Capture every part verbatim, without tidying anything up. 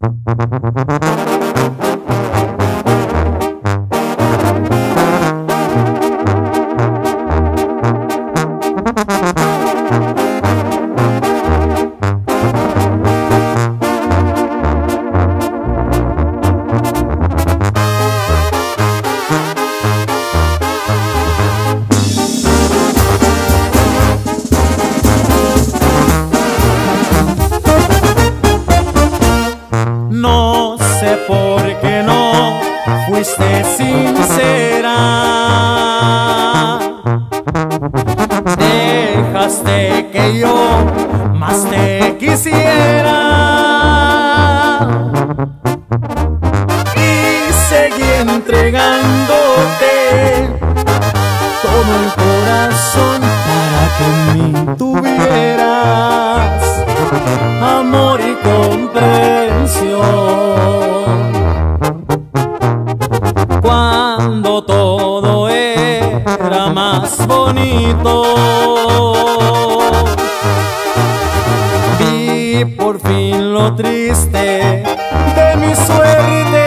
No sé por qué no fuiste sincera. Dejaste que yo más te quisiera y seguí entregándote todo el corazón para que en mí tuvieras amor y comprensión. Cuando todo era más bonito, vi por fin lo triste de mi suerte.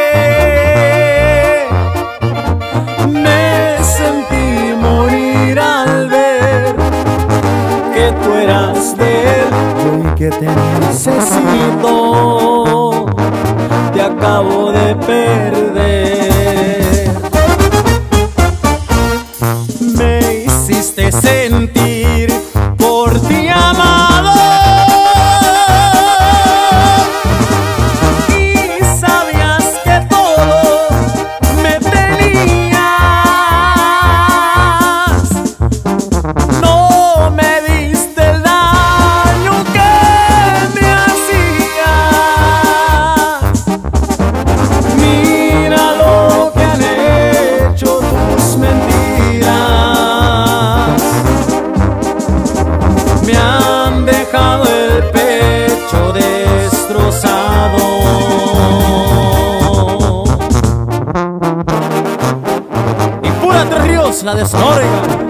Me sentí morir al ver que tú eras de él y que te necesito. Te acabo de perder. Me hiciste sentir por ti amado y sabías que todo me tenías. No me diste el daño que me hacías. Mira lo que han hecho tus mentiras. Me han dejado el pecho destrozado. Y pura Tres Ríos, la de Sonora.